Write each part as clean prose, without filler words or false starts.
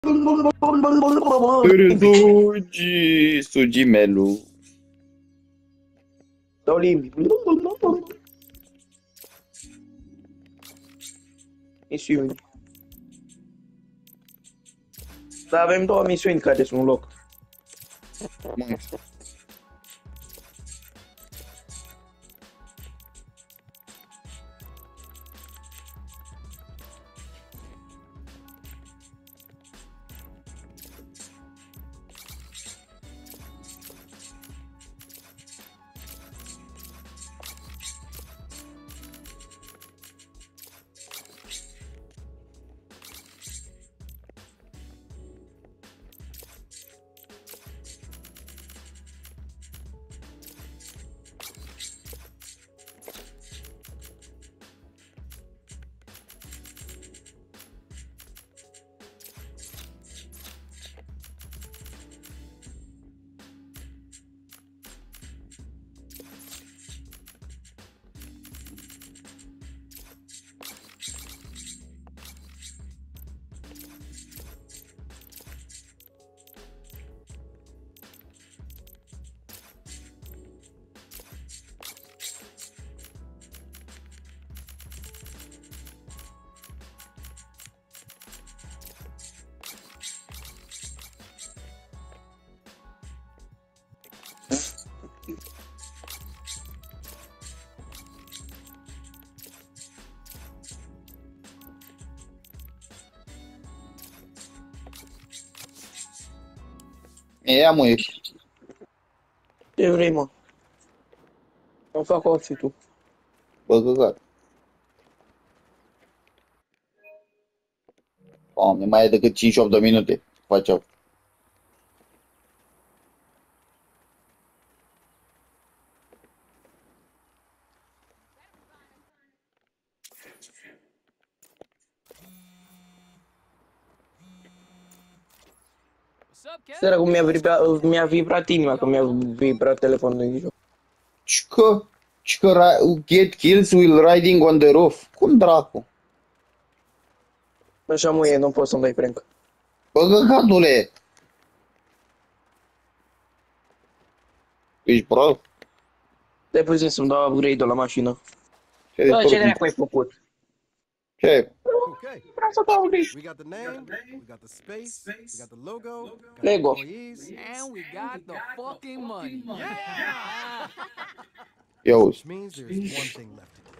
Sugi melu. Dau limbi. Misiuni. Dar avem 2 misiuni care sunt în loc. Ia mă, Ce vrei, mă? Îmi fac outfit-ul. bă, căcat. Doamne, mai e decât 5-8 de minute. Faceau. Săra cum mi-a vibrat inima, că mi-a vibrat telefonul din joc. Cică get kills while riding on the roof. Cum dracu? Așa mă e, nu pot să-mi dai prank. Bă, căcatule! Ești prost? Te puțin să-mi dau upgrade-ul la mașină. Ce Bă, ce dracu ai făcut? Ce? Okay. Vreau să dau upgrade. We got the name, we got the space, we got the logo, got the Lego. employees. And we got the fucking money. Ia Which uzi. means there's one thing left to do.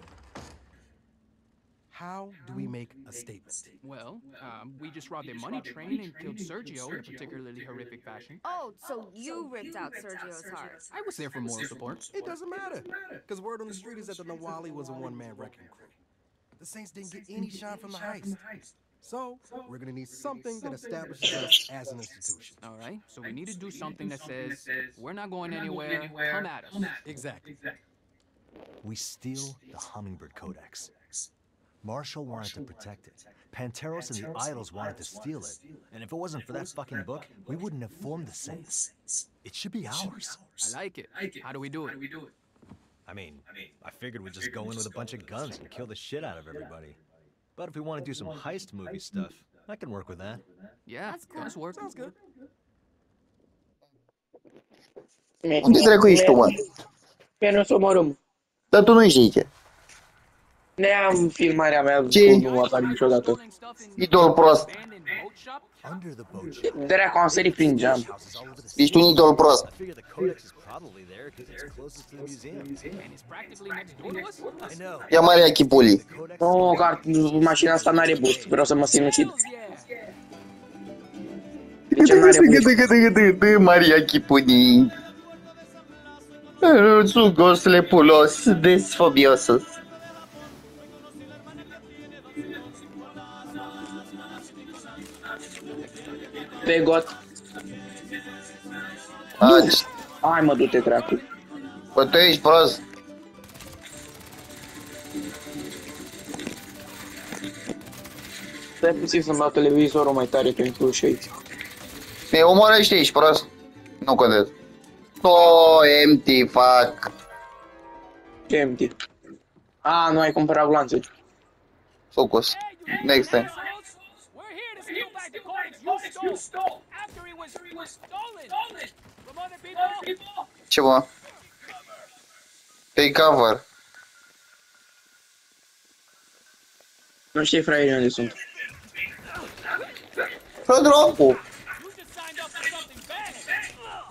How do we make a statement? Well, we just robbed a money train and killed Sergio in a particularly horrific fashion. Oh, so you ripped out Sergio's heart. I was there for moral support. It doesn't matter, because word on the street is that the Nawali was a one-man wrecking crew. The Saints didn't get any shine from the heist. So, we're gonna need something that establishes us as an institution. All right, so we need to do something that says, we're not going anywhere, come at us. Exactly. We steal the Hummingbird Codex. Marshall wanted to protect it. Panteros and the Idols wanted to steal it. And if it wasn't for that fucking book, we wouldn't have formed the Saints. It should be ours. I like it. How do we do it? I mean, I figured we'd just go in with a bunch of guns and kill the shit out of everybody. But if we want to do some heist movie stuff, I can work with that. Yeah, That's cool. does work. Sounds good. Unde dracu ești tu, mă? Bine, o să omorâm. Dar tu nu ești aici. Ne-am filmarea mea, Ce? nu apar niciodată. Idol prost. Under the boat ship. Dracu, am sărit prin geam. Houses all over the Ești un idol prost. I figure the codex is probably there because it's closest to the museum. And it's practically next door to us? I know. Ia Maria Chipuli. The codex Nu, că mașina asta n-are boost, vreau să mă sinucid. De ce n-are boost? Maria Chipuli. Zugos lepulos desfobiosos. Pe got. Azi. Hai mă, du-te, dracu. Bă, tu ești prost. Stai puțin să-mi dau televizorul mai tare pentru și aici. Ne omorește, ești prost. Nu contează. Empty, fuck. Ce empty? A, nu ai cumpărat glanțe. Focus. Next time. We're here to steal back the codex you stole after he was stolen from other people. Ce mă? Pe cover. Nu știi fraierii unde sunt. Fă dracu! You just signed up for something bad.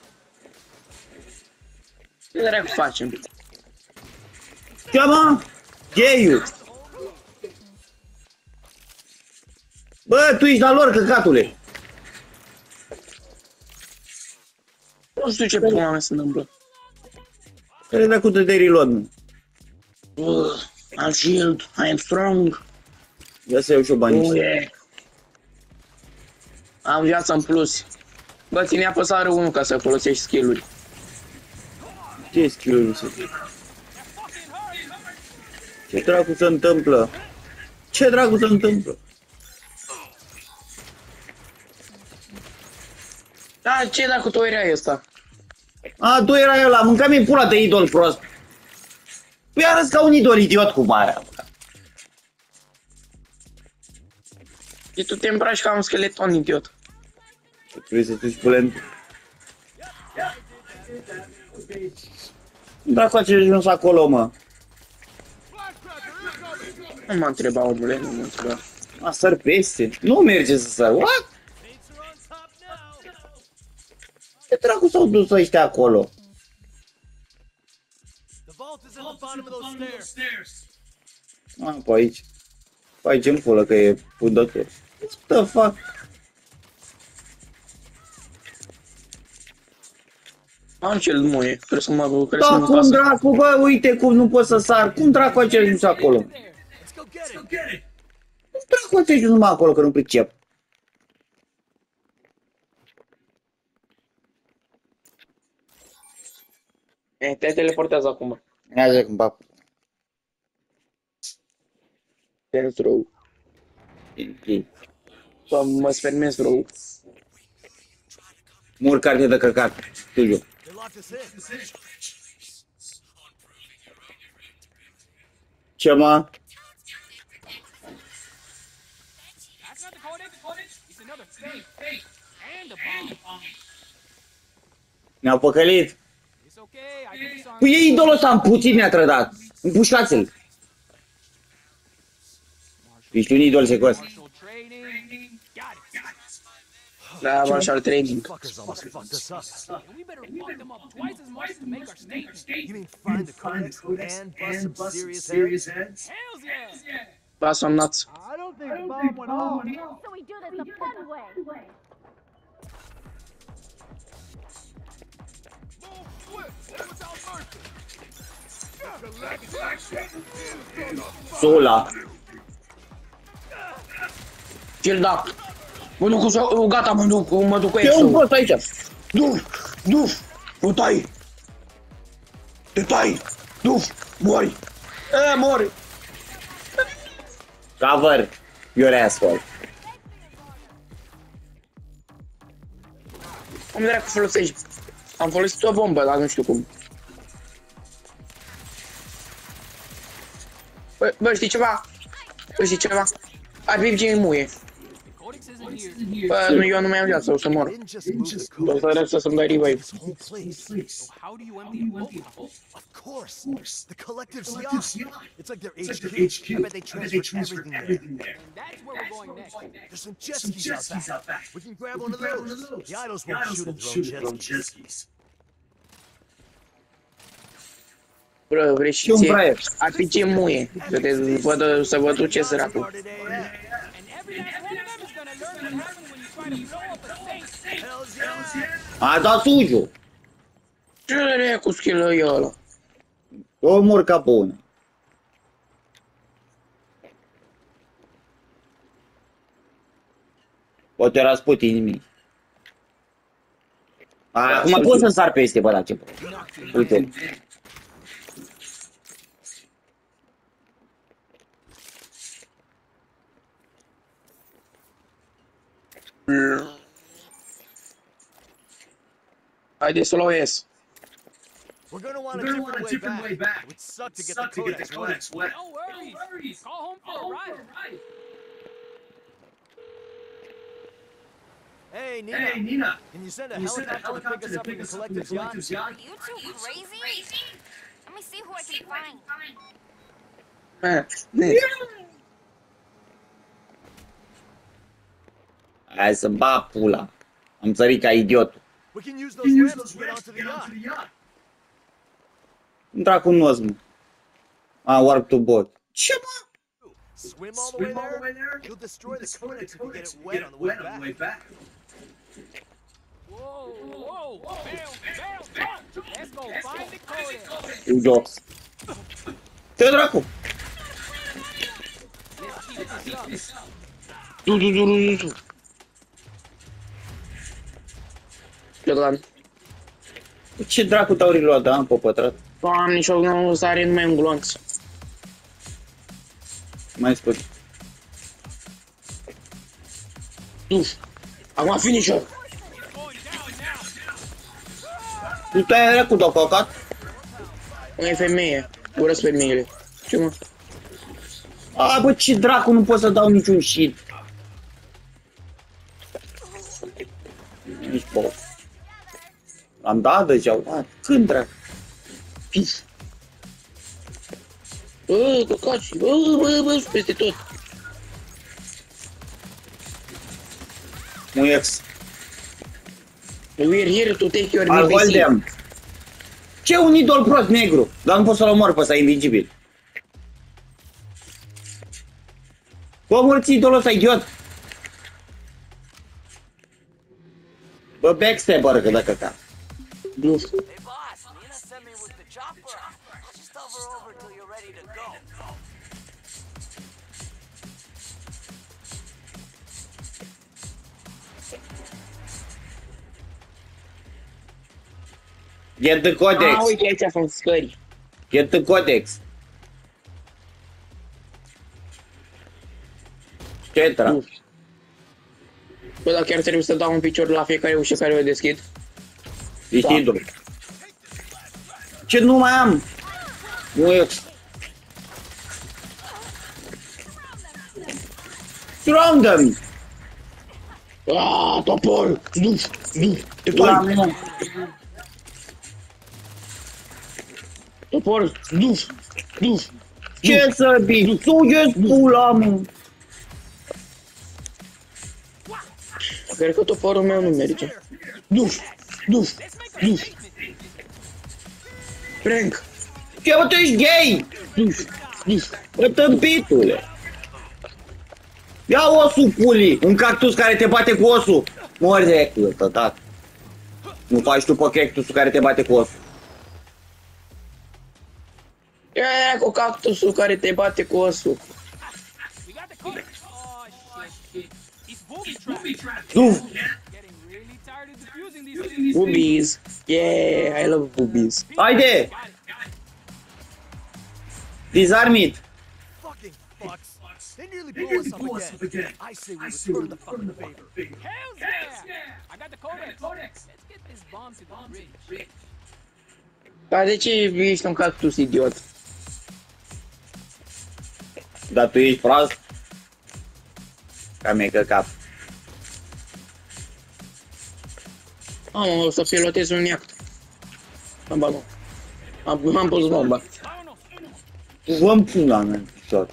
Ce dracu facem? Ce mă? Geiu! Bă, tu ești la lor, căcatule! Nu știu ce pula mea se întâmplă. Care dracu de reload, mă? Am shield, I am strong. Ia să iau și-o banii. Am viață în plus. Bă, ține apăsare 1 ca să folosești skill-uri. Ce skill-uri să Ce dracu se întâmplă? Ce dracu se întâmplă? Da, ce dacă tu erai ăsta? A, tu erai ăla, mânca-mi pula de idol prost. Păi arăți ca un idol idiot cu marea. Și tu te îmbraci ca un skeleton idiot. Trebuie să duci pulent. Dracu ce ajuns acolo, mă? Nu mă întreba, omule, nu mă întreba. A, săr peste. Nu merge să săr. What? Ce dracu s-au dus ăștia acolo? A, pe aici. Pe aici îmi pulă că e fundător. What the fuck? Am cel muie, trebuie să mă Da, cum pasă. dracu, bă, uite cum nu pot să sar. Cum dracu ai ajuns acolo? Cum dracu ai ajuns numai acolo, că nu pricep? Te teleportează acum. Ia zi cum pap. Dance row. Bă, mă spermez row. Mur carte de căcat. Tuju. They locked us in. Ce mă? That's not the codex. It's another fake. And a bomb. Ne-au păcălit. It's okay. I did this on. Păi e idolul ăsta, în puțin ne-a trădat. Împușcați-l. Ești un idol secos. Martial training. Got it. Da, martial training. Fuckers almost fucked us up. And we better fuck them up twice as much to make our statement. You mean find the codex and bust some serious heads? Hells yeah. Pass on nuts. I don't think the bomb went off. So we do this the fun way. Sola. Chill da. Mă duc cu gata, mă duc cu Ce un exul. post aici? Du, o tai. Te tai. Mori. Mori. Cover. You're asshole. Cum dracu folosești? Am folosit o bombă, dar nu știu cum. Bă, știi ceva? Ar fi muie. The codex isn't here. Bă, nu, eu nu mai am viață, o să mor. Didn't just move the O să codex. rep să-mi dai revive. This whole place. So how do you empty a boat bottle? Of course. The collective's yacht. It's like their HQ. I bet they transferred everything there. And that's where we're going next. There's some jet skis out back. We can grab one of those. The idols won't shoot at their own jet skis. Bă, vrei și un ție? fraier. Ar fi ce muie. Să vă duceți dracu. Started AF. And every last one of them is gonna learn what happens when you try to blow up a safe. Hells yeah. A dat sugiu. Ce cu skill-ul ăla? O mor ca bună. O te Rasputin nimic. Acum pot să sar peste, bă, la ce pot. Uite. Haideți să o ies. We're gonna want a different way back. It would suck to get the codex wet. No worries. Call home for a ride. Hey, Nina. Can you send a helicopter to pick us up in the collective's yacht? Are you two crazy? Let me see who I can find. Ne? Hai să bat pula. Am sărit ca idiotul. We can use those ramps to get onto the yacht. Dracu nos, mă. Warp to bot. Ce, mă? Swim all the way there? You'll destroy the codex if you get it wet on the way back. Whoa, whoa, bail, let's go find the codex. Idiot. Ce dracu? Let's keep this up. Du. Plecan. Ce dracu t-au reluat, da? Pe pătrat. Doamne, și-o nu sare numai un glonț. Mai spus. Duf. Acum finisher. Tu te-ai dracu de-au căcat? E femeie. Urăsc femeile. Ce, mă? A, bă, ce dracu, nu pot să dau niciun shit. Nici pot. Am dat deja, când dracu? Pis. Bă, căcaci. Bă, peste tot. Muiex. We're here to take your I'll hold NPC. them. Ce un idol prost negru? Dar nu pot să-l omor pe ăsta, invincibil. Bă, mulți idolul ăsta, idiot. Bă, backstabber, că dacă ca. Duf. Hey, boss, Nina sent me with the chopper. I'll just hover over till you're ready to go. Get the codex. Uite aici sunt scări. Get the codex. Ce dracu? Bă, dar chiar trebuie să dau un picior la fiecare ușă care o deschid. Ești Da. idol. Ce nu mai am? Muiex. Surround them! Aaaa, topor! Duf! Te La fac! mine. Topor! Duf! Ce să bii? Sugeți pula, mă! Cred că toporul meu nu merge. Duf! Prank! Ce, bă, tu ești gay? Duf! Bă, tâmpitule! Ia osul, puli! Un cactus care te bate cu osul! Mori de tătat! Nu faci tu pe cactusul care te bate cu osul! Ia cu cactusul care te bate cu osul. We got the codex. Oh, shit. It's booby traps. Duf! Getting really tired of defusing these things. Boobies! Yeah, I love boobies. Haide! Disarm it! Fucking fucks. They nearly blew us up again. I say we return the fucking favor. Hell's yeah! I got the codex. Let's get this bomb to the bridge. Dar de ce ești un cactus idiot? Dar tu ești prost? Ca mi-ai căcat. O să pilotez un iaht. Am pus bomba. Vă-mi pula mea, picior.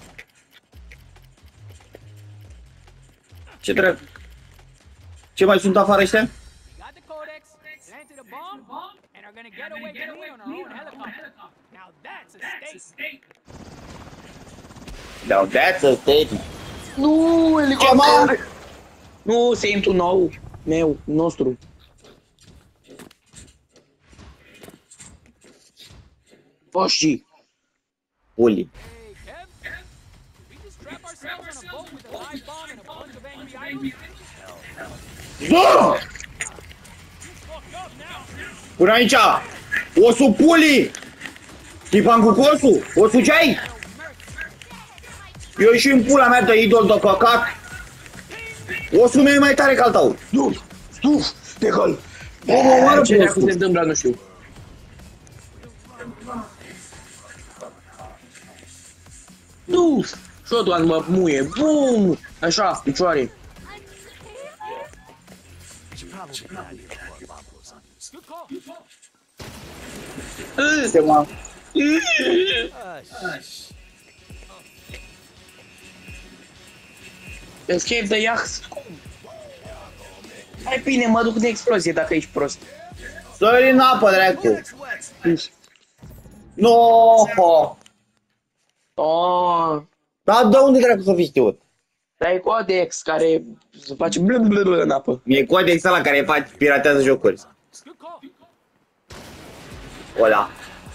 Ce dracu? Ce mai sunt afară ăștia? We got the codex, planted a bomb, and are gonna get away clean on our own helicopter. Now that's a stake. Now that's a statement. Nu, helicopter! Nu, simt un nou. Meu, nostru. Poștii. Puli. Hey, Kev, we just trap ourselves on a boat with a live bomb and a bunch of angry idols. Da! Fucked up now. Până aici! Osul puli! Tipan cu cosul! Osul ce ai? Eu și în pula mea de idol de căcat. Osul meu e mai tare ca al tău. Te gol. Omoară Ce pe dracu se osul. întâmplă, nu știu. Nu! Shotgun mă muie. Bum! Așa, picioare. should probably get out of here before a bomb blows on you. Good call. Se mă... Escape the yacht. Hai bine, mă duc de explozie dacă ești prost. Sări în apă, dracu. No. Oh, Dar de unde dracu să fi știut? dai Codex care se face blă în apă. E Codex ăla care face piratează jocuri. Good call. Ăla.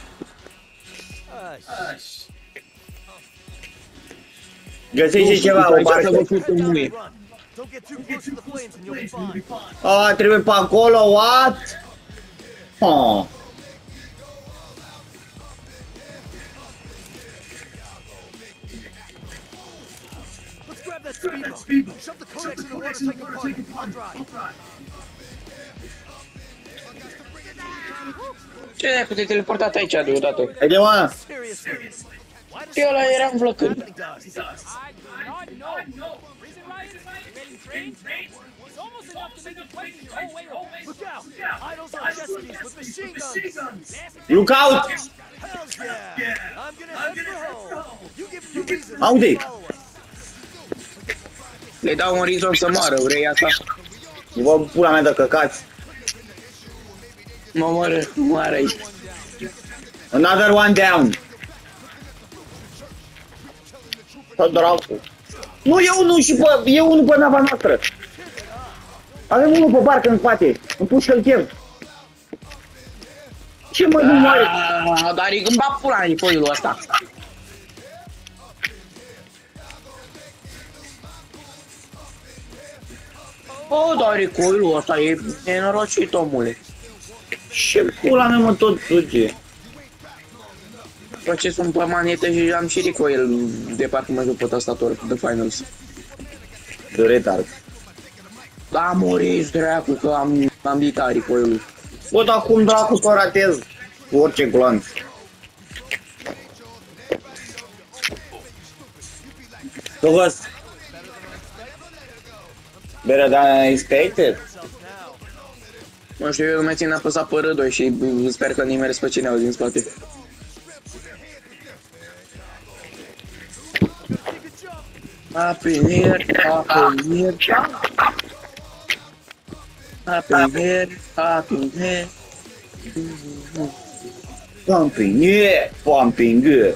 Găsește ceva, o barcă. Don't get too close to the flames and you'll be fine. A, trebuie pe acolo, what? Oh. Let's grab that speedboat. Shove the codex in the water so I can park it. I'll drive. Ce dracu te-ai teleportat aici deodată? Haide, mă. Seriously. Eu ăla eram flăcând. I do not know. Prison riots, invading trains. It's almost enough to make you question your whole way of life. Look out! Idols on jet skis with machine guns. Look out! Hells yeah! I'm gonna head for home. You give me a reason. Aude! to follow us. Le dau un rizon să moară, vrei asta? Vă pula mea de căcați. Mă moară aici. Another one down. Să dracu. Nu, e unul și pe, e unul pe nava noastră. Avem unul pe barcă în spate. Îmi pușcă-l chem. Ce mă nu moare? Dar îi gâmba pula în foilul ăsta. O, dar recoilul ăsta e nenorocit, omule. Ce pula mea mă tot duce? Procesul pe manetă și am și recoil de parcă mă joc pe tastatură de finals. De retard. Da, moriți, dracu, că am ditat recoilul. Bă, dar cum dracu să o ratez? Cu orice glonț. So was? Better than expected? Nu știu, eu mă țin apăsat pe R2 și sper că nimeresc pe cineva din spate. Happy New Year, Happy New Year. Happy New Year, Happy New Year. Pumping, yeah, pumping good.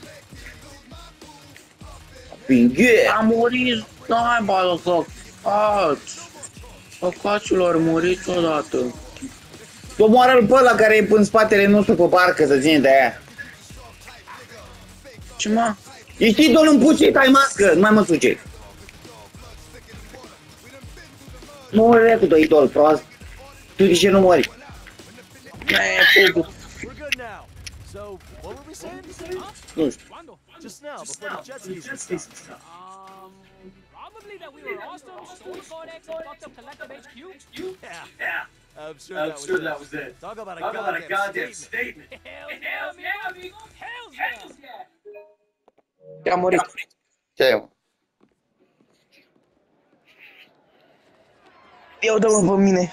Pumping good. Am murit, n-ai bă, căcați. Căcaților, muriți odată. Tu moară-l pe ăla care e în spatele nostru pe barcă să ține de aia. Ce mă? Ești idol împuțit, ai mască, nu mai mă suce. Mori cu tău idol, prost. Tu de ce nu mori? E, fugă. We're good now. So, what were we saying? Nu știu. Quando? Just now, before the jet skis and stuff. Probably that we were awesome, stole the Codex, and fucked up Collective HQ. Yeah. I'm sure that was it. Talk about a goddamn statement. Hell yeah, amigo. Hell yeah. Te-am murit. Ce e, mă? Eu dă-mă pe mine.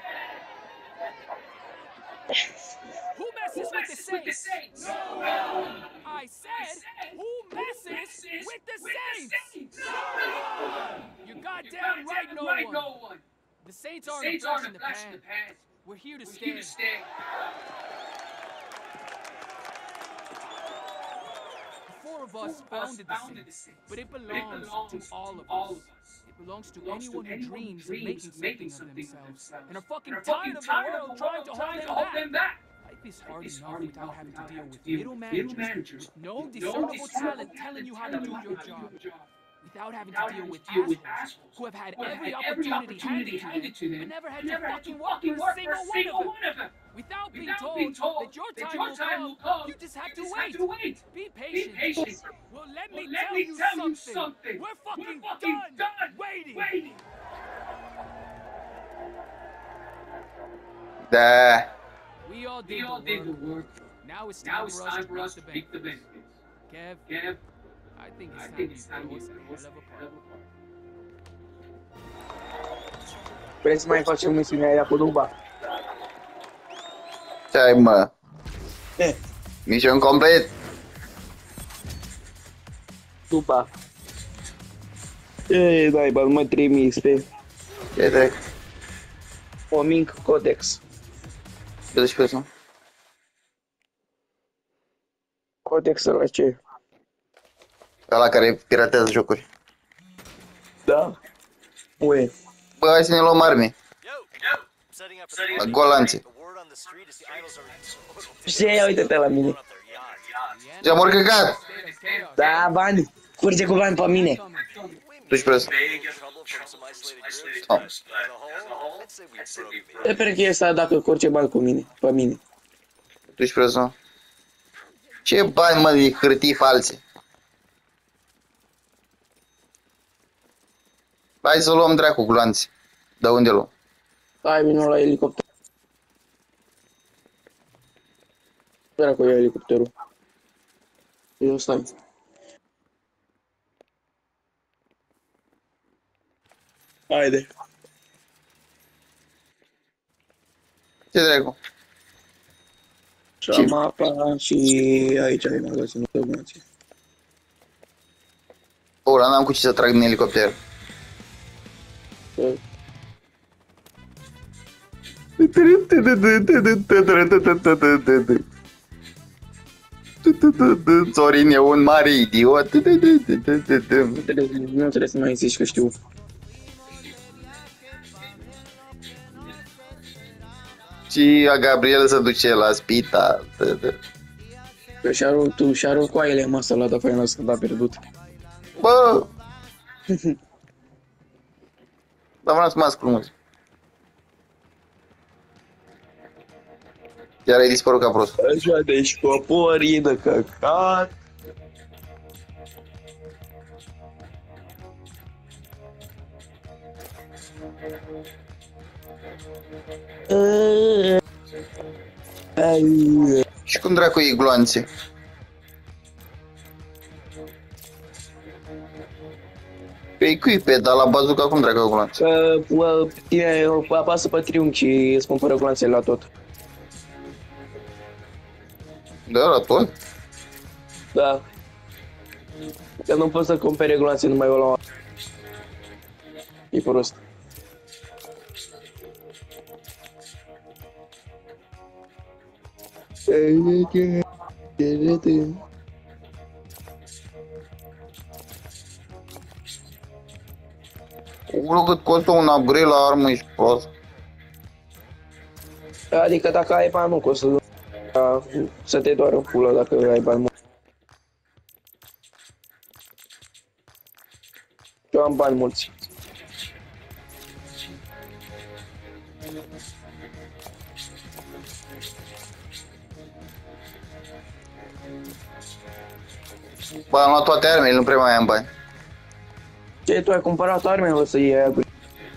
Who messes with the Saints? I said, who messes with the Saints? You're goddamn right, no one. The Saints aren't a flash in the pan. We're here to stay. The four of us founded the Saints, but it belongs to all of us. It belongs to anyone who dreams of making something of themselves and are fucking tired of the world trying to hold them back. Life is hard enough without having to deal with middle managers with no discernible talent telling you how to do your job. Without having to deal with assholes who have had every opportunity handed to them, but never had to fucking work for a single one of them. Without being told that your time will come, you just have to wait. Be patient. Well, let me tell you something. We're fucking done waiting. Da. We all did the work. Now it's time for us to reap the benefits. Kev, I think it's time you throw us a hell of a party. Vrei să mai facem misiunea aia cu Duba? Ce ai, mă? Eh, Mission complet. Duba. Ei, dai, bă, nu mai 3000 XP. Ce trec? O mic codex. 20 peso. Codexul la ce? Ăla care piratează jocuri. Da. Ue. Bă, hai să ne luăm arme. Setting up for the Golanțe. word on the street is the idols are in total Ce? Uite-te la mine. up their yacht. Ce-am urcăcat? State of chaos. Da, bani. Curge cu bani pe mine. 12 peso. Trouble from some isolated groups, Oh. but as a whole, I'd say we broke Te perché asta dacă curge bani cu mine, pe mine. 12 peso. Ce bani, mă, de hârtii false? Hai să luăm dracu gloanțe. De unde luăm? Hai, vină la elicopter. Dracu, ia elicopterul. Eu stai. Haide. Ce dracu? Și am apa și aici ai magazinul de donații. Ora, n-am cu ce să trag din elicopter. Sorin e un mare idiot. Nu trebuie să mai zici că știu. Și a Gabriel se duce la spital. Că și-a rupt coaiele în masă la da faina să a pierdut. Bă! Dar vreau să mă ascult frumos. Iar ai dispărut ca prost. Așa, deci coporii de căcat. Și cum dracu e gloanțe? Pe cui pe, dar la bazuca cum dracu e gloanțe? Tine apasă pe triunghi și îți cumpără gloanțele la tot. Da, la tot? Da. Că nu poți să cumpere gloanțe numai o la o. E prost. Ulu cât costă un upgrade la armă, ești prost. Adică dacă ai bani, nu costă să te doară în pulă dacă ai bani mulți. Eu am bani mulți. Bă, am luat toate armele, nu prea mai am bani. Ce, tu ai cumpărat arme, o să iei aia cu...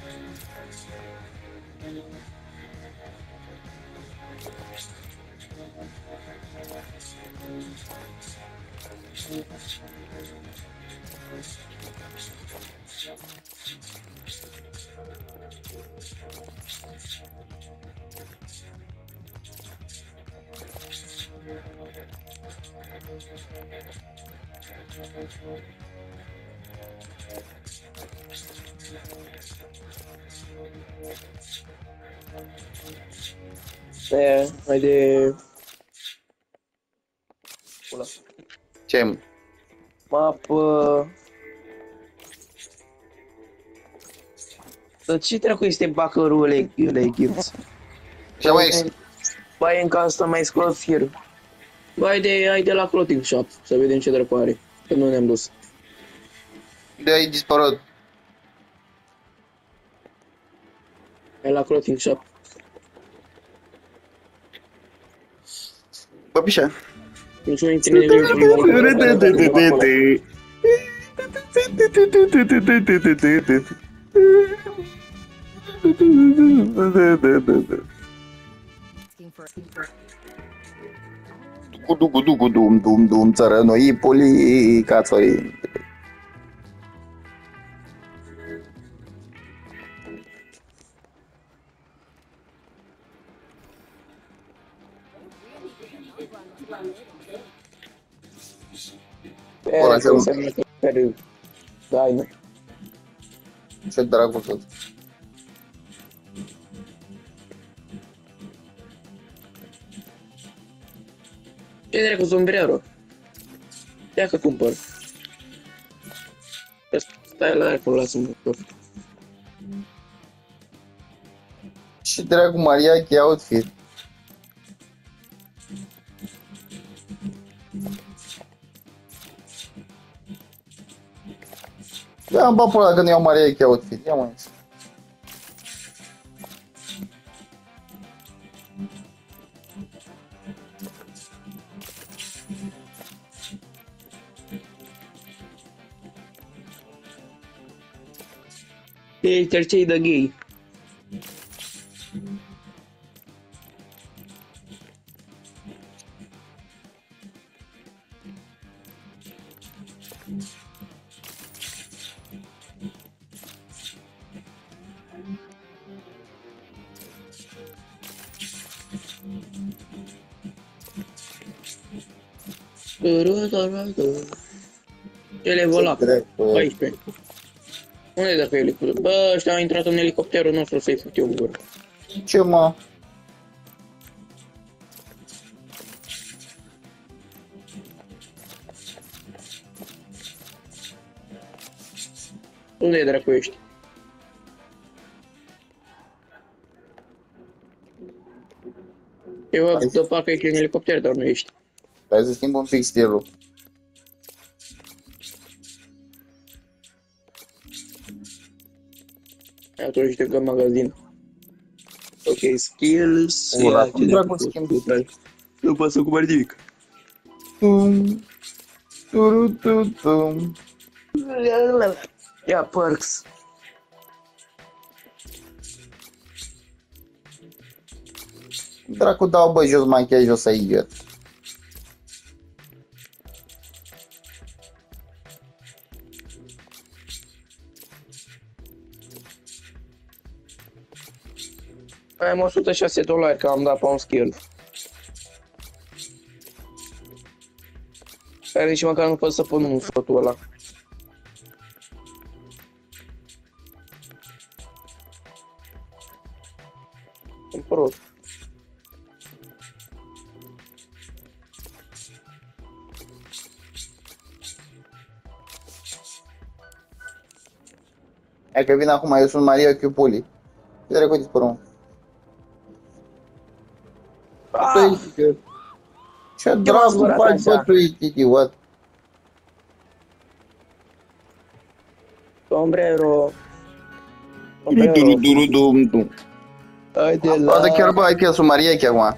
Mai de... Pula. Ce mă? Mapă... Dar ce dracu este bacărul Legends? Ce mai ești? Bai în casă mai scot fir. Bai ai de la clothing shop, să vedem ce dracu are. Că nu ne-am dus. De ai dispărut. E la clothing shop. Bă, pișa. Nici nu intri nimic. Dum, țărănoi, poli, cațorii. Ora, Asta înseamnă că care... Da, nu. Ce dracu tot. Ce dracu sombrero? Ia că cumpăr. Stai la acolo, lasă-mă. Ce dracu mariachi outfit. Da, am bapul ăla că nu iau mariachi outfit. Ia mă. Ei, tercei de gay. Ele vola. 14. Unde dacă elicopterul? Bă, ăștia au intrat în elicopterul nostru să-i fut eu în gură. Ce mă? Unde dracu ești? Eu văd de parcă ești în elicopter, dar nu ești. Hai să schimb un pic stilul. Atunci te găm magazin. Ok, skills. Ura, Ia, cum ce dracu de schimb? nu pot să cumpăr nimic. Tum. Turututum. Ia, perks. Dracu dau bă jos machiaj o să idiot. Am 106 dolari că am dat pe un skill. Care nici măcar nu pot să pun un fotul ăla. Sunt prost. Hai că vin acum, eu sunt Maria Chiupuli. Ce dracu dispără, mă? Ce dracu faci, bă, tu ești idiot? Sombrero. Haide la... Dar chiar, bă, hai că eu sunt Maria acum.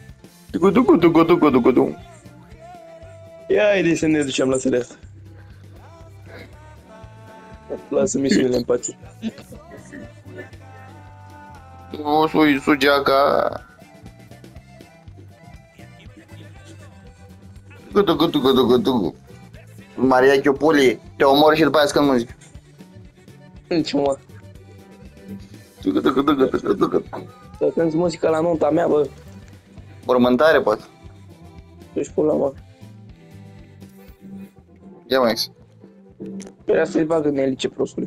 Dugu. Ia, haide să ne ducem la Celeste. Lasă misiunile în pace. Tu sui sugeaca. Dugu. Maria Chiupuli, te omor și după aia scând muzică. Nici mă. Să cânti muzica la nunta mea, bă. Mormântare, poate. Du-și pula, mă. Ia mai ex. Vrea să-i bagă în elice, prostule.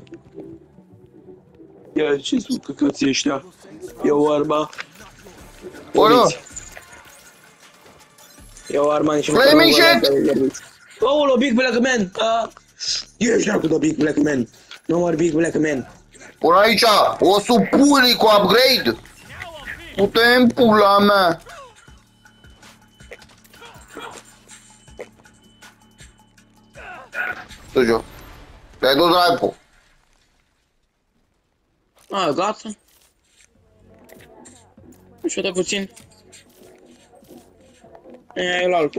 Ia, ce sunt căcății ăștia? Iau arma. Olo! Iau arma nici Flaming shit! Aolo, Big Black Man! Ești dracu de Big Black Man! No more Big Black Man! Până aici, o supuri cu upgrade! Putem pula mea! Tujo. Te-ai dus dracu. A, gata? Și-o dă puțin. Aia e la altul.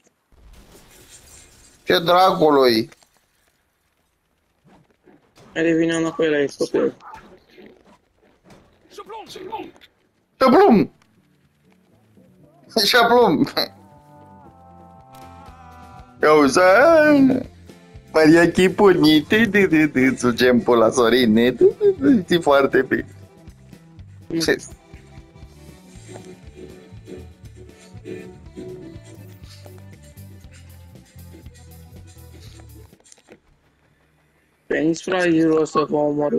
Ce dracului? Revine înapoi la elicopter. Șaplum! Șaplum! Cauza... Maria Chipuni, sucem pula Sorine, știi foarte bine. Ce? Veniți fraierul ăsta că o omorâ.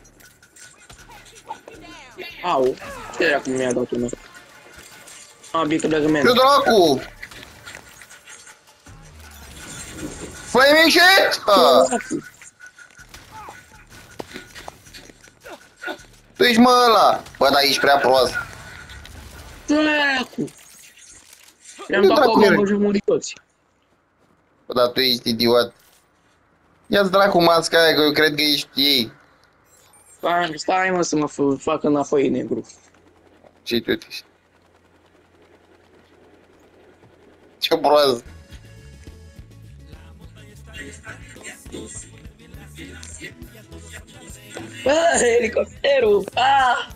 Au, ce dracu mi-a dat unul? A, bică de gămen. Ce dracu? Flaming shit? Tu ești mă ăla. Bă, dar ești prea prost. Dracu! I-am Ce dat dracu cu o e? bombă și muri toți. Bă, dar tu ești idiot. Ia-ți dracu masca aia, că eu cred că ești ei. Stai mă să mă fac înapoi negru. Ce tu ești? Ce prost. Bă, elicopterul! Ah!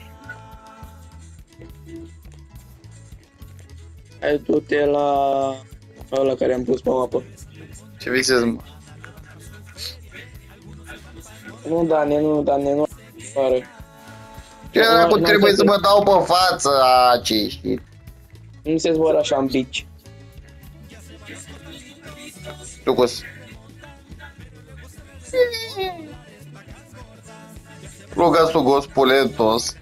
Hai du-te la ăla care am pus pe mapă. Ce visezi, mă? Nu, Dane, nu pare. Ce dracu trebuie să mă dau pe față? A, ce știi? Nu se zboară așa în bici. Lucas. Lucas, gospulentos.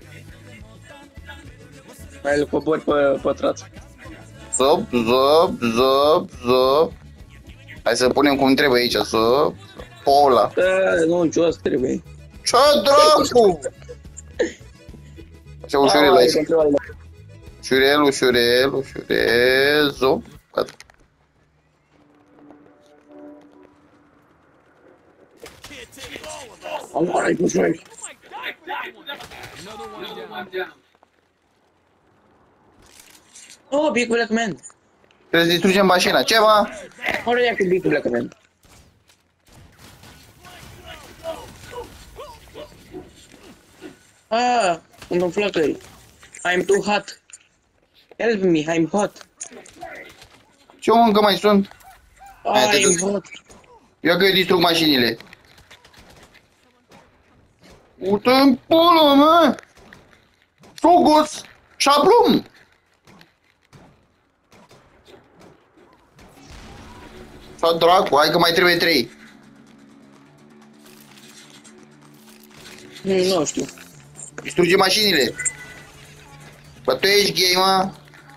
Mai îl cobori pe pătrat. Zop, zop, zop, zop. Hai să punem cum trebuie aici, zop. Pola. Da, nu, jos trebuie. Ce dracu? Așa ușurel aici. Ușurel, ușurel, ușurel, zop. Gata. Hai cu șoi. Another one down. Oh, Big Black Man. Trebuie să distrugem mașina. Ce, mă? Ori ia cu Big Black Man. Ah, un flăcări. I'm too hot. Help me, I'm hot. Ce mă, încă mai sunt? Hai, I'm hot. Eu că eu distrug mașinile. Uite-mi pula mea! Sugos! Șablum! Sau dracu, hai că mai trebuie 3. Nu știu. Distruge mașinile. Bă, tu ești gay, mă?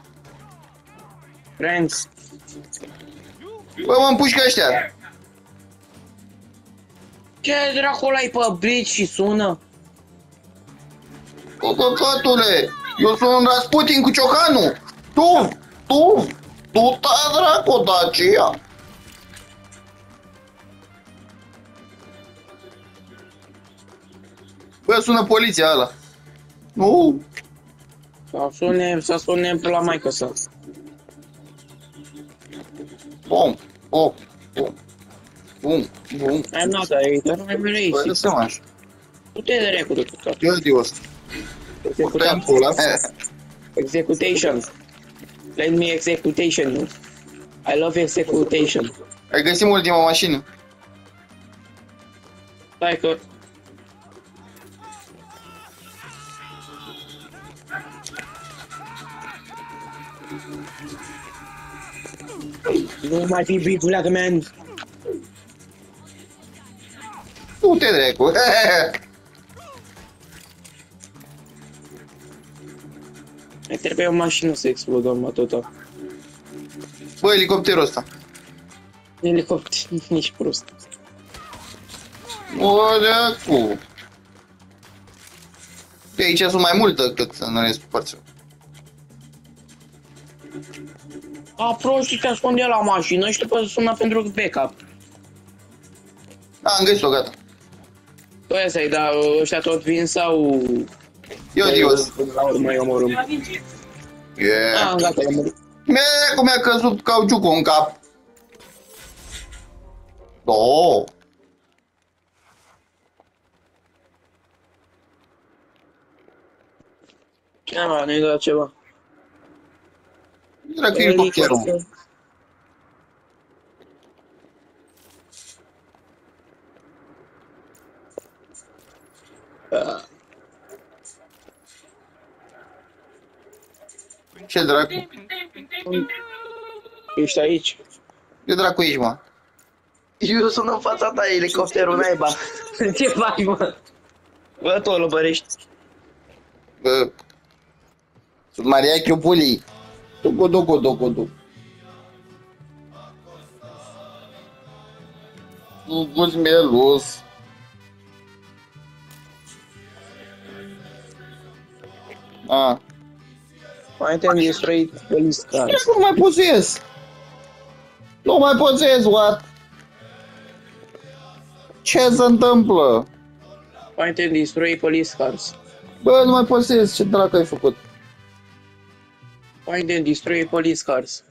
Friends. Bă, mă împușcă ăștia. Ce dracu ai pe bridge și sună? Bă, căcatule, eu sunt Rasputin cu ciocanul. Tu, ta dracu, da, aceea. Bă, sună poliția ăla. Nu. Să sunem pe la maică sa. Bum, bum, bum, bum, bum. I'm not a hater, I'm Bă, racist. lăsăm așa. Du-te de recu de tot. Eu de ăsta. Putem pula mea. Executation. Let me executation you. I love executation. Ai găsit ultima mașină. Stai că... Nu mai fi Big Black Man. Du-te dracu. Mai trebuie o mașină să explodăm atâta. Bă, elicopterul ăsta. Elicopter, nici prost. Bă, dracu. De aici sunt mai multe decât în restul părților. A, proștii te ascunde la mașină și după sună pentru backup. Da, am găsit-o, gata. Tu aia să-i, dar ăștia tot vin sau... Eu dios. La urmă îi omorâm. Yeah. Ah, gata, i-am murit. Cum mi-a căzut cauciucul în cap. Două. Ce mă, nu-i dat ceva. Dracu, elicopterul. Ce dracu? Ești aici? Eu dracu ești, mă. Eu sunt în fața ta, elicopterul naiba. Ce faci, mă? Bă, tu o lăbărești. Bă. Sunt Maria Chiupulii. Ducu. Ducu mielos. Ah. Mai te-am distruit police cars. Nu mai pot să ies. Nu mai pot să ies, what? Ce se întâmplă? Mai te-am distruit police cars. Bă, nu mai pot să ies. Ce dracu ai făcut? Mai te-am distruit police cars.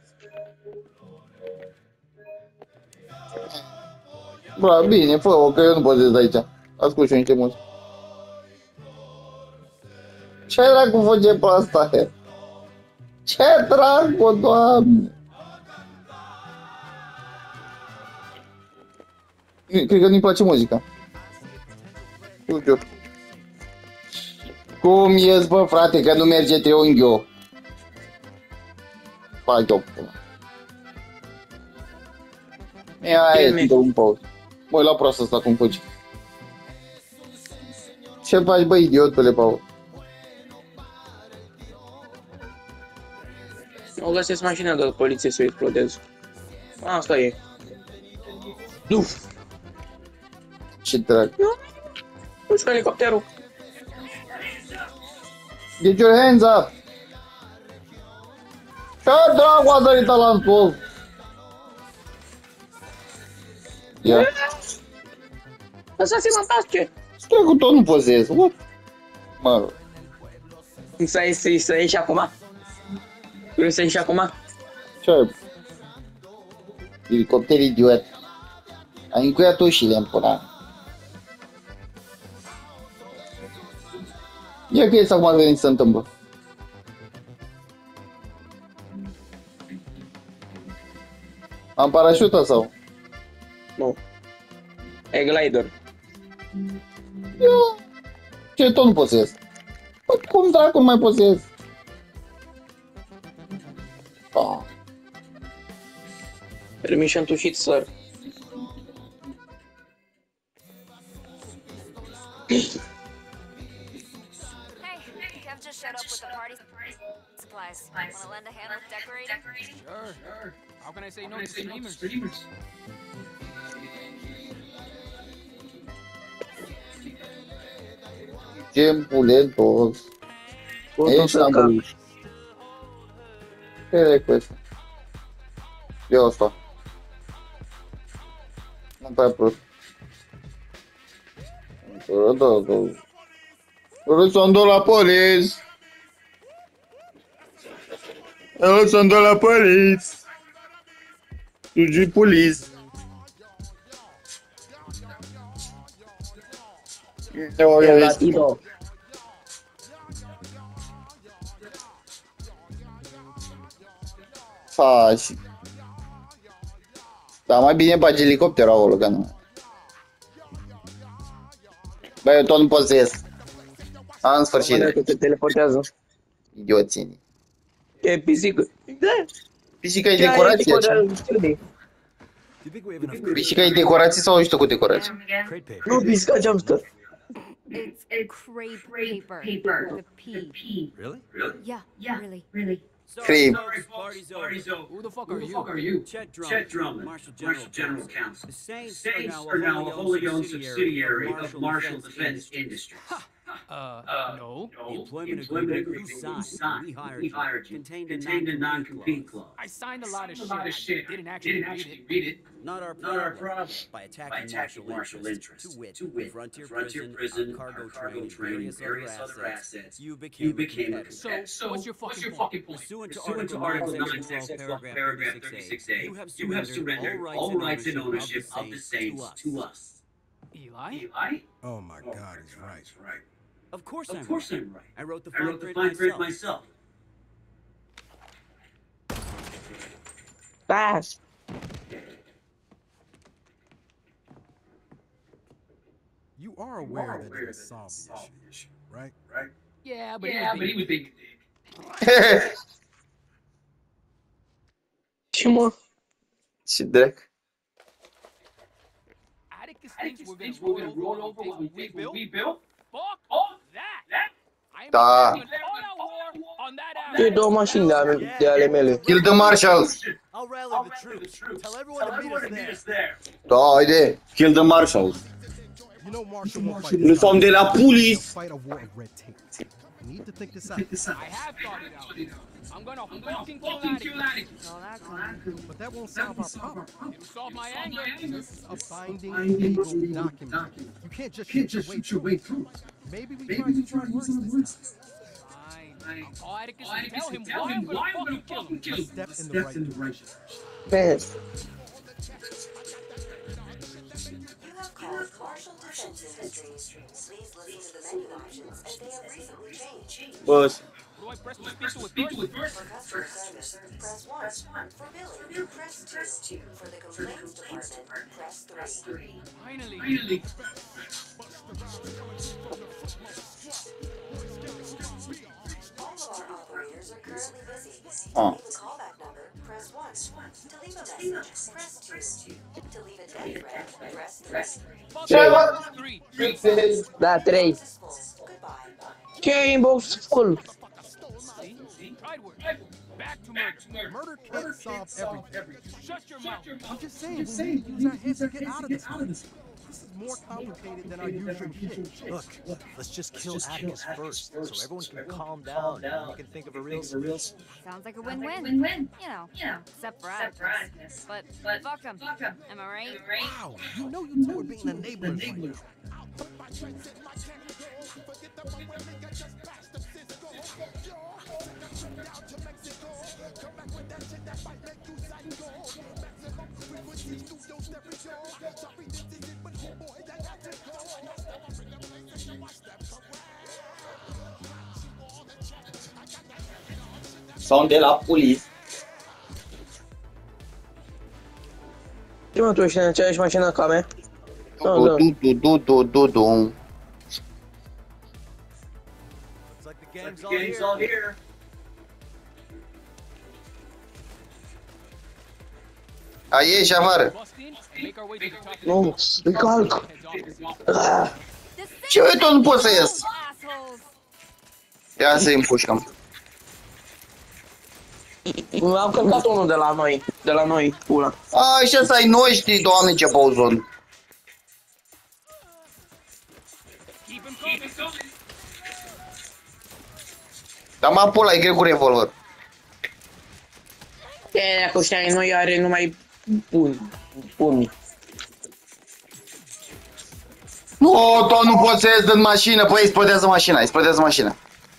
Bă, bine, fă-o, că eu nu pot să ies de aici. Ascult și eu niște muzică. Ce dracu face pe asta, he? Ce dracu, doamne? Cred că nu-i place muzica. Nu știu. Cum ies, bă, frate, că nu merge triunghiul? Fac eu până. Ia, dă un pauz. Măi, la proastă asta cum fugi. Ce faci, bă, idiotule, Paul? O găsesc mașina de poliție să o explodez. Asta e. Uf! Ce drag. Puși elicopterul. Get your hands up! Ce dragu a dărit ăla în sol? Ia. Lăsați-mă în pace! Dragu, tot nu poți să ies. What? Mă rog. Să ieși acum? Vrei să ieși acum? Ce ai? Elicopter idiot. Ai încuiat ușile în pula. Ia că ies acum să vedem ce se întâmplă. Am parașută sau? Nu. E glider. Eu... Ce, tot nu pot să ies. Bă, cum dracu nu mai pot să ies? Ah. Permission to hit, sir. Hey, Kev just showed up with the party supplies. Wanna lend a hand with decorating? Sure. How can I say no to streamers? Timpul lentos. Ești la băluș. Ce e cu asta? Eu asta. Nu prea prost. Da. Răspunsul la poliție. Răspunsul la poliție. Fugi poliție. El latido. Faci. Da, mai bine bagi elicopterul acolo, că nu. Băi, eu tot nu pot să ies. În sfârșit. Te teleportează. Idioții. E pisică. Da. Pisica e decorație. Pisica e decorație sau ești tu cu decorație? Crate paper. Nu, pisica jumpster. It's crepe paper with a P. Really? Yeah, really. Creep. Who the fuck are you? Chet Drummond, Marshall General Counsel. The Saints are now a wholly owned subsidiary of Marshall Defense Industries. No. The employment agreement you signed, we hired you, contained a non-compete clause. I signed a lot of shit. I didn't actually read it. Not our problem. By attacking Marshall interests, to wit, Frontier Prison, cargo train, and various other assets, you became a competitor. So, what's your fucking point? Pursuant to Article 9, Paragraph 36A, you have surrendered all rights and ownership of the Saints to us. Eli? Oh my God, he's right. Of course I'm right. I wrote the fine print myself. Pass. You are aware that it will solve the issue, right? Yeah, but he was being... Ce mă? Ce drec? Atticus thinks we're gonna roll over what we built? Fuck that! I am Da. declaring an all-out war on that Tu două mașini de ale mele. Kill the marshals! I'll rally the troops. Tell everyone to meet us there. Da, haide! Kill the marshals! You know Marshall won't fight Nu this som de la out. police! He'll fight a war of red tape. You need to think this out. I have thought it out. I'm gonna fucking kill Atticus. Saw that coming. But that won't solve our problem. It'll solve my anger. This is a binding legal document. You can't just shoot your way through it. Maybe we try to use words this time. Fine. I'll call Atticus and tell him why I'm gonna fucking kill him. Step in the right direction. Vezi. You have called Marshall Defense Industries. Please listen to the menu options as they have recently changed. Boss! What do I press to speak to it first? For customer service, press 1. For billing, press 2. For the complaints department, press 3. Finally. All of our operators are currently busy. Oh. To leave a callback number, press 1. To leave a message, press 2. To leave a death threat, press 3. Fuck Ce? it. 3. Da, 3. Successful. Goodbye. Ce inbox full? See? Tried work. Back to murder. Murder can't solve everything. Shut your mouth. I'm just saying, we need to use our heads to get out of this. This is more complicated than our usual shit. Look, let's just kill Atticus first, so everyone can calm down and we can think of a real solution. Sounds like a win-win. You know, except for Atticus. But fuck him. Am I right? Wow, you know you two are being enablers right now. Som de la police! Ce mă, tu ești în aceeași mașină ca mea? Da. Du. Looks like the gang's all here. A ieși afară! Bust in, make our way to the top of the Nu, îi calc. Ah, Ce uite, tot nu pot să ies! Assholes. Ia să-i împușcăm. am călcat unul de la noi, pula. A, ăștia să ai noștri, doamne, ce pauzon! keep him coming. Dar mă pula, e greu cu revolver. E, dacă ăștia ai noi are numai pumni. Nu, tot nu pot să ies din mașină, păi explodează mașina,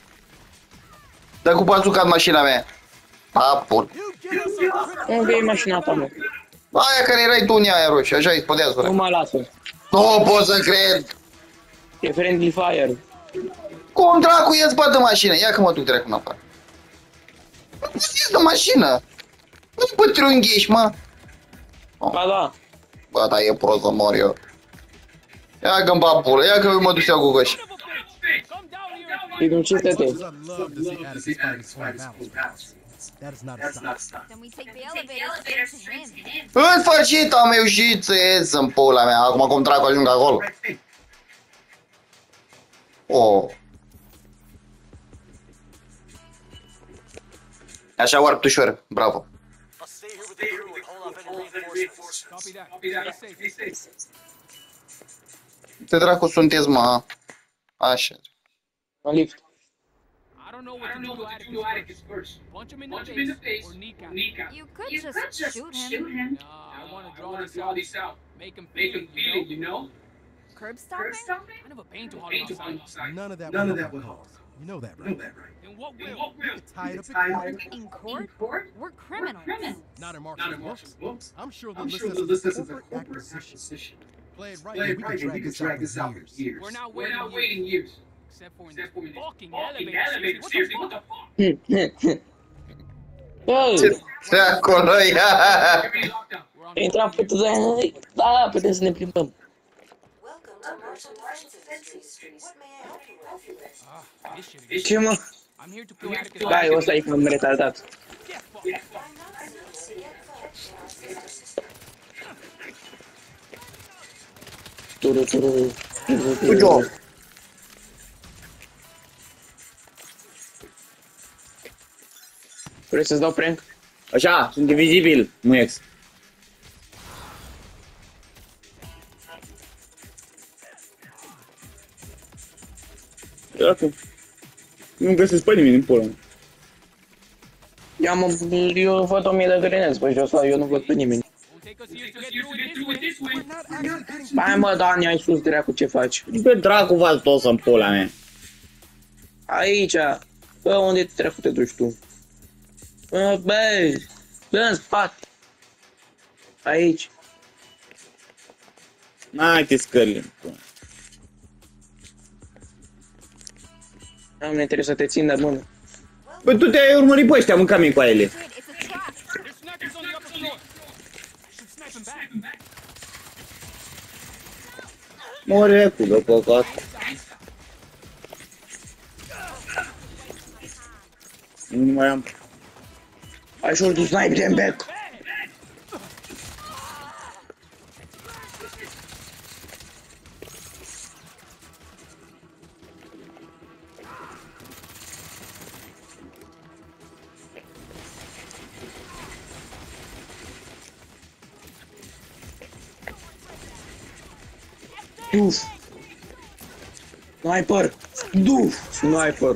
Dă cu bazuca în mașina mea. A, pur. Unde e mașina ta, mă? Aia care erai tu în ea, roșie, așa explodează. Nu mă lasă. Nu pot să cred. E friendly fire. Cum dracu ies, bă, de mașină? Ia că mă duc dracu în afară. Nu pot să ies de mașină. Nu pot triunghiși, mă. Ba da. Bă, da, e prost să mor eu. Ia că-mi bag pulă, ia că mă duc să iau cu găși. Come down here. E din 500. I'd love to see Atticus fighting for balance. That is not a stop. Then we take the elevator straight to him. În sfârșit am reușit să ies în pula mea. Acum cum dracu ajung acolo. Oh. Așa warp ușor, bravo. I'll stay here with the crew and hold off any reinforcements. Copy that. Stay safe. Te dracu sunteți, mă. Așa. În lift. I don't know what to do to Atticus first. Punch him in the face or kneecap. You could just shoot him. Nah, I want to draw this out. Make him feel it, you know? Curb stomping? Kind of a pain to haul him outside. None of that will help. You know that, right? Then what will? Get tied up in court. In court? We're criminals. Not in Marshall's books. I'm sure they'll list us as a corporate acquisition. Play it right, and we can drag this out for years. We're not waiting years. Except for in the fucking elevator. Seriously, what the fuck? Bă, Ce acolo e? Every lockdown. We're on intra pe tu de... Da, putem să ne plimbăm. Welcome to Marshall Defense Industries. What may I help you with? this shit again. Ce, mă? I'm here to kill Atticus. Da, eu ăsta e cam retardat. Yeah, fuck. I'm not seeing any yet Turu, turu, turu, turu. Uite-o. Vrei să-ți dau prank? Așa, sunt invizibil, nu ex. Dracu. Nu găsesc pe nimeni în pula mea. Eu văd 1000 de grenezi pe jos, eu nu văd pe nimeni. Won't take us years to get through it this way. We're not actually getting Hai mă, Dani, ai sus, dracu, ce faci? Pe dracu v-ați toți în pula mea. Aici. Bă, unde dracu te duci tu? Bă, în spate. Aici. Hai te scările. Doamne, trebuie să te țin de mână. Bă, tu te-ai urmărit pe ăștia, mâncam cu ele. Kid, it's a trap. There's snipers on the upper floor. I should snipe him back. More cu de păcat. Nu mai am. I should to snipe them back. Duf. Sniper. Duf. Sniper.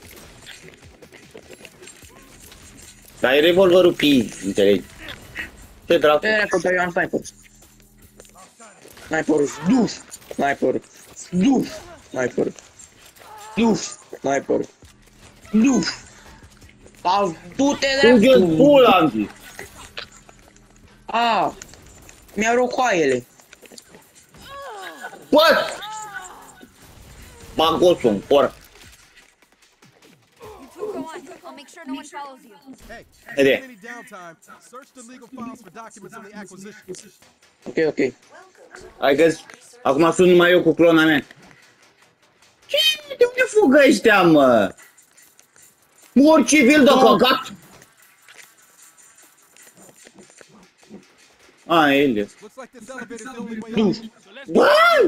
Dar e revolverul pi, înțelegi? Ce dracu? E, că eu am sniper. Sniper. Duf. Sniper. Duf. Sniper. Duf. Sniper. Duf. Sau du-te Fuge-n de pula, am zis. A. Mi-au rupt coaiele. Bă! Bagosul în porc. You two go on. I'll make sure no one follows you. Hey, Hey there. any downtime, search the legal files for documents on the acquisition. Ok, ok. Hai că acum sunt numai eu cu clona mea. Ce? De unde fugă ăștia, mă? Mor civil de căcat? A, Elias. Looks like this elevator's the only way out. Bă!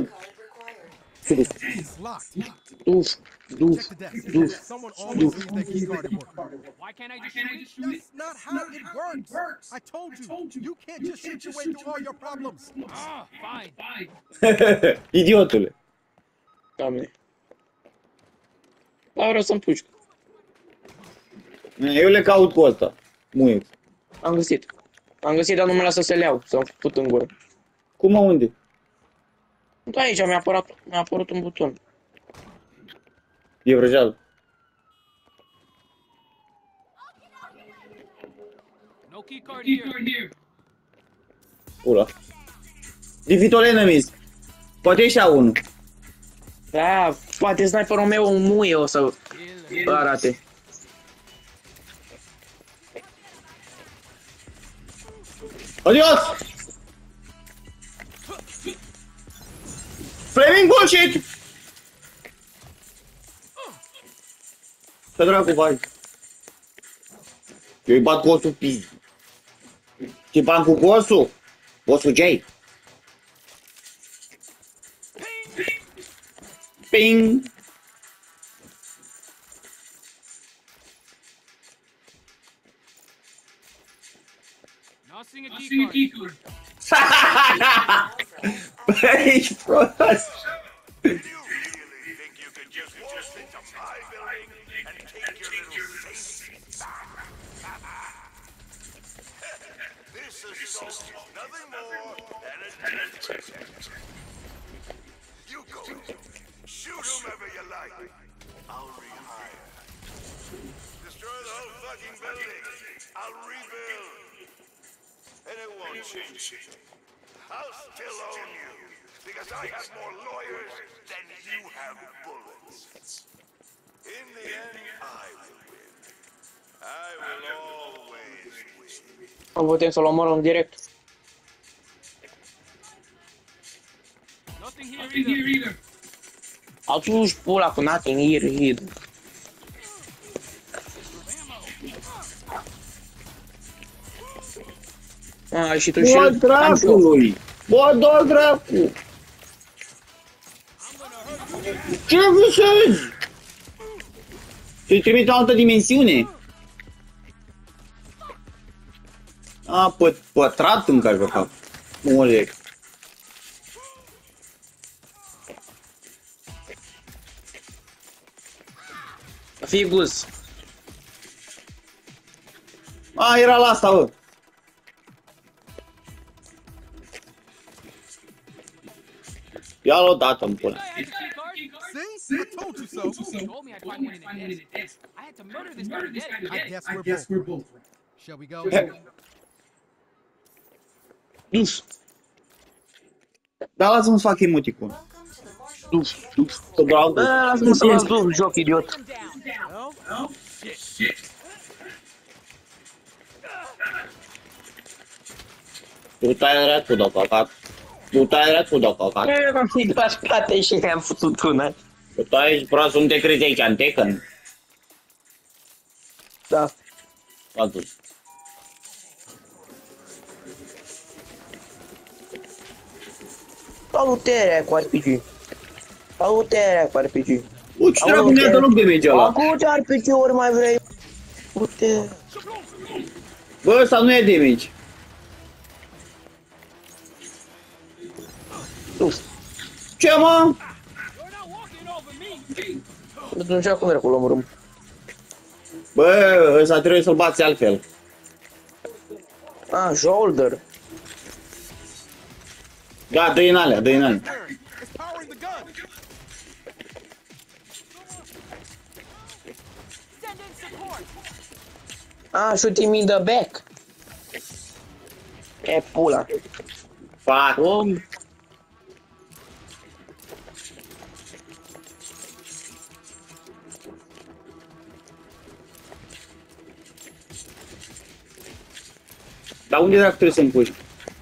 It's locked. Duf. Duf. Check the desk. Duf. Someone always leaves their key card at work. Why can't I just shoot it? That's not how it works. I told you, you can't just shoot your way through all your problems. Ah, fine. Idiotule. Doamne. Dar vreau să-mi pușcă. Eu le caut cu ăsta. Muiex. Am găsit. Am găsit, dar nu mă lasă să le iau. Să-mi put în gură. Cum, mă, unde? Da, aici mi-a apărut un buton. E vrăjeală. No key card here. Pula. Difficult enemies. Poate ieșea unul. Da, poate sniperul meu un muie o să arate. Adios! Flaming bullshit! Ce dracu faci? Eu îi bat cu osul pi. Ce bani cu osul? Osul J. Ping! Not seeing a key card. Băi, ești prost! Shoot whomever you like. I'll rehire. Destroy the whole fucking building. I'll rebuild. And it won't change shit. I'll still own you. Because I have more lawyers than you have bullets. In the end, I will win. I will always win. Nu putem să-l omorăm direct. Nothing here either. Atunci pula cu nothing here either. A, și tu Bă, și dracului! Bă, dă dracu! Ce visezi? Te-i trimit la altă dimensiune? A, pătrat încă aș juca. Mole. Figus. A, era la asta, bă. Ia-l odată în pula. See? I told you so. You told me I'd find one in the desk. I had to murder this guy to get it. I guess we're both right. Shall we go? Dus. Da, lasă-mă să fac emoticon. Să dau. Bă, lasă-mă să las dus, joc idiot. Tu tai dracu de căcat. Tu tai dracu de căcat. Am fi la spate și ne-am făcut una. Tu tai prost, nu te crezi aici în Tekken? Da. Atunci. Salutere cu RPG. Salutere cu RPG. Uite, dracu, mi-a dat loc de mege ăla. Acum ce RPG-uri mai vrei? Uite. Bă, ăsta nu e damage. Dus. Ce, mă? Atunci acum dracu l omorâm. Bă, ăsta trebuie să-l bați altfel. Ah, shoulder. Da, dă-i în alea, dă-i în alea. Ah, shoot him in the back. E pula. Fac. Dar unde dracu trebuie să-mi puși?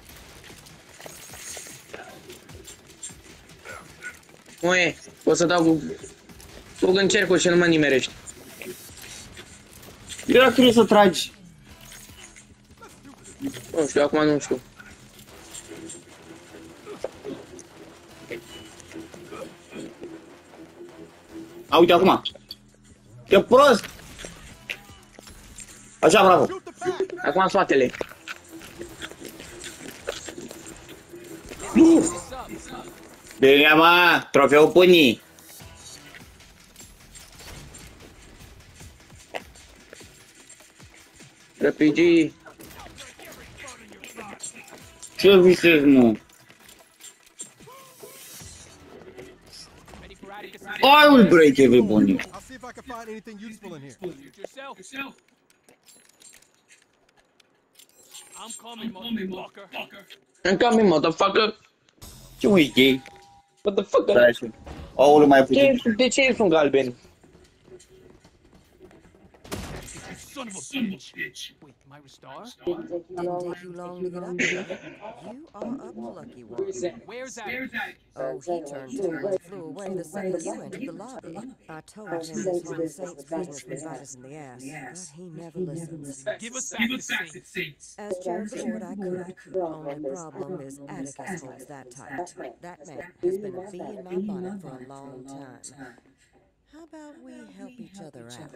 Măi, o să dau cu... Fug în cercul și nu mă nimerești. De dracu trebuie să tragi. Nu știu, acum nu știu. A, uite acum. E prost. Așa, bravo. Acum în spatele. Bine, mă, trofeul pânii. RPG. Ce visezi, mă? I will break everybody. I'll see if I can find anything useful in here. Shoot yourself. I'm coming, motherfucker. I'm coming, motherfucker. Ce mă, e gay? What the fuck? Stai așa. Aoleu, mai puțin. De ce sunt galbeni? Son of a bitch. Wait, am I a star? Didn't take you long to get up here. You are up, lucky one. Where's that? Oh, he turned tail and flew away the second you entered the lobby. I told him this whole Saints business would bite us in the ass, but he never listens. Give us back the Saints. As Jared Ford, I could. Only problem is Atticus holds that tight. That man has been a bee in my bonnet for a long time. How about we help each other out?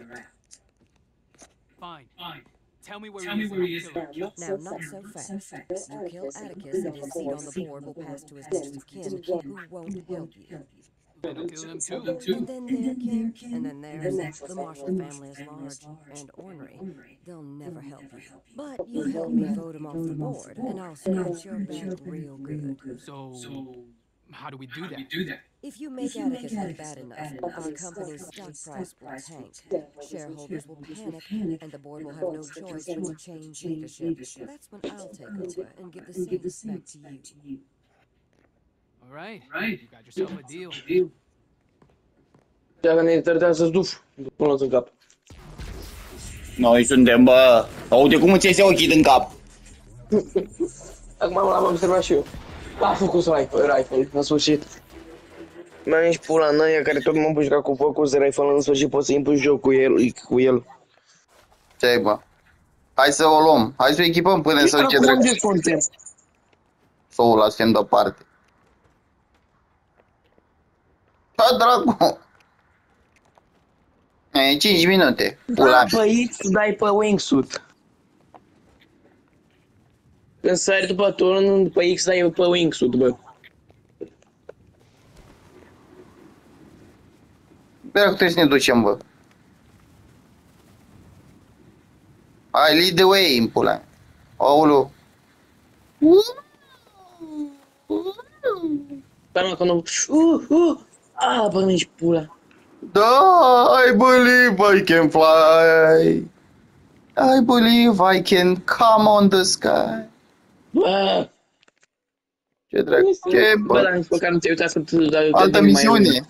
Fine. Tell me where he is. Now, not so fast. You kill Atticus, and his seat on the board will pass to his next of kin, who won't help you. Then I'll kill them too. And then their kin, and then there's the Marshall family is large and ornery. They'll never help you. But you help me vote him off the board, and I'll scratch your back real good. So how do we do that? If you make Atticus look bad enough, our company's stock price will tank. Shareholders will panic, and the board will have no choice but to change leadership. That's when I'll take over and give the Saints back to you. All right. You got yourself a deal. Dacă ne interdează-ți duf, până în cap. Noi suntem, bă. Uite cum îți iese ochii din cap. Acum l-am observat și eu. A făcut rifle, în sfârșit. Mi-am nici pula în aia care tot m-am pușcat cu focus de rifle, în sfârșit pot să impuși joc cu el. Ce ai, bă? Hai să o luăm. Hai să o echipăm până să ce dracu. Unde suntem? Să o lăsăm deoparte. Ce dracu? E 5 minute. Pula Da, mea. pe X dai pe wingsuit. Când sari după turn, după X dai pe wingsuit, bă. Dracu, trebuie să ne ducem, bă. Hai, lead the way, în pula mea. Aoleu. Dar mă, că nu... bă, nici pula. Da, I believe I can fly. I believe I can come on the sky. Bă, Ce dracu, ce, bă, bă? dar nici măcar nu te-ai uitat să te Altă misiune.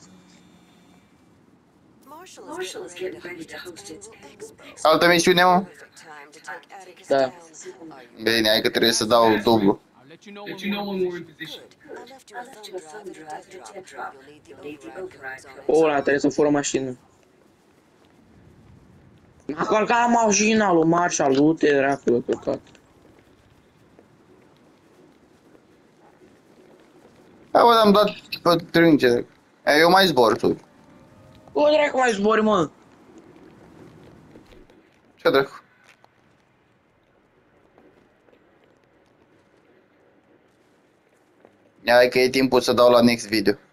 Marshall is getting ready to host its expo. Altă misiune, mă. Perfect time to take Atticus Da. down. Are you Bine, hai că trebuie să dau dublu. I'll let you know when we're in position. good? I left you a thumb drive at a dead drop. You'll need the override codes on it. Ăla, trebuie să fură o mașină. M-a călcat mașina lui Marshall, du-te, dracu, de căcat. Hai, bă, am dat pe trânge. Eu mai zbor, tu. Bă, dracu, mai zbori, mă. Ce dracu? Hai că e timpul să dau la next video.